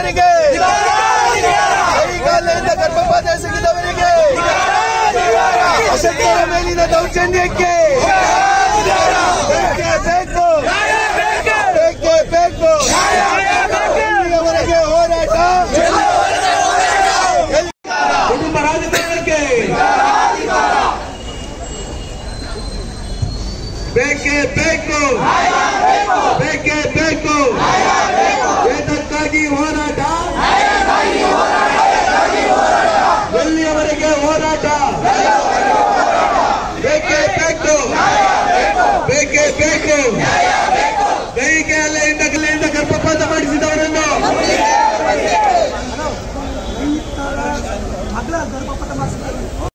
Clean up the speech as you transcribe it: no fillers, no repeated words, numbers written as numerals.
ಎಸಗಿದವರಿಗೆ, ಕೈಗಾಲಿನಿಂದ ಗರ್ಭಪಾತ ಎಸಗಿದವರಿಗೆ, ಅಶಕ್ತರ ಮೇಲಿನ ದೌರ್ಜನ್ಯಕ್ಕೆ ಬೇಕೇ ಬೇಕು, ಬೇಕೇ ಬೇಕು. ಇಲ್ಲಿಯವರೆಗೆ ಹೋರಾಟ, ಕುಟುಂಬ ರಾಜಕಾರಣಕ್ಕೆ ಬೇಕೇ ಬೇಕು, ಬೇಕೇ ಬೇಕು. ವೇತನಕ್ಕಾಗಿ ಹೋರಾಟ, ಎಲ್ಲಿಯವರೆಗೆ ಹೋರಾಟ, ಬೇಕೇ ಬೇಕು, ಬೇಕೇ ಬೇಕು. ದೈಹಿಕ ಹಲ್ಲೆಯಿಂದ ಗರ್ಭಪಾತ ಮಾಡಿಸಿದವರನ್ನು